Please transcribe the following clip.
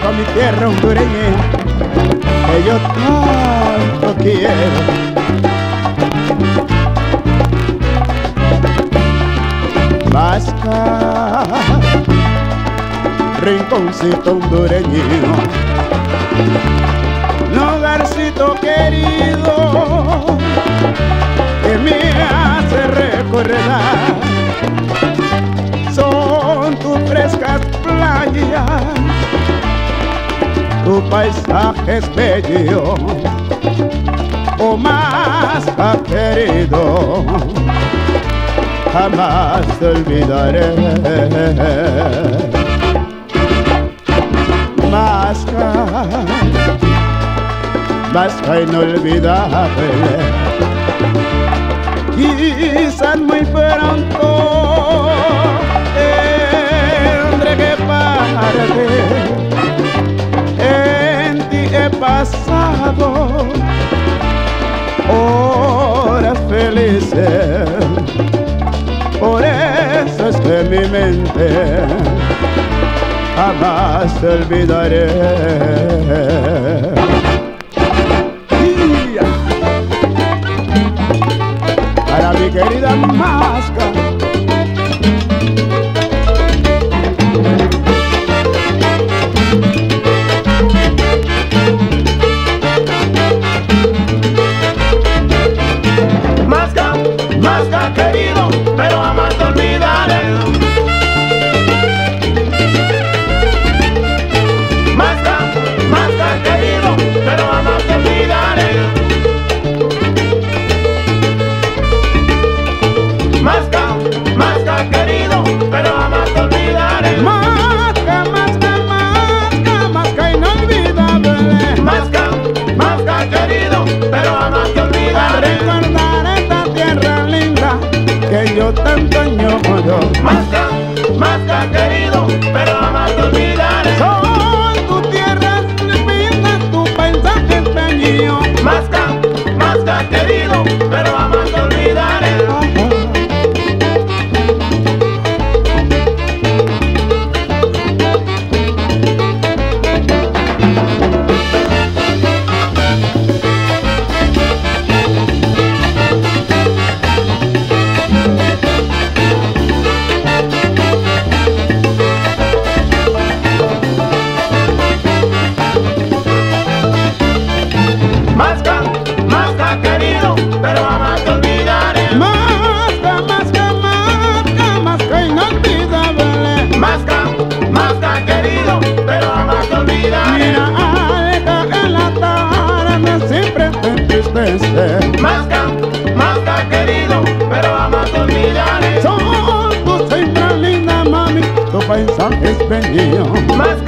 Masca, mi tierra hondureña, que yo tanto quiero. Masca, rinconcito hondureño, lugarcito querido que me hace recordar. Son tus frescas playas, tu paisaje es bello, oh Masca querido, jamás te olvidaré. Masca, Masca inolvidable, quizás muy pronto tendré que parte. En ti he pasado horas felices, por eso es que mi mente jamás te olvidaré. Para mi querida Masca, Masca, Masca querido, pero jamás te olvidaré. Masca, Masca querido, pero jamás te olvidaré. Masca, Masca querido, pero jamás te olvidaré. Masca, Masca, Masca, Masca inolvidable. Masca, Masca querido, pero jamás te A olvidaré. recordar esta tierra linda que yo tanto añoro. Masca, Masca querido, pero jamás te olvidaré. Son tus tierras lindas, tu paisaje es bello. Masca, Masca querido, pero jamás te olvidaré. Masca, Masca querido, pero jamás te olvidaré. Masca, Masca, Masca, Masca inolvidable. Masca, Masca querido, pero jamás te olvidaré. Mira, alta en la tarde siempre te entristece. Masca, Masca querido, pero jamás te olvidaré. Son tus hembras lindas, mami, tu paisaje es bello. Masca,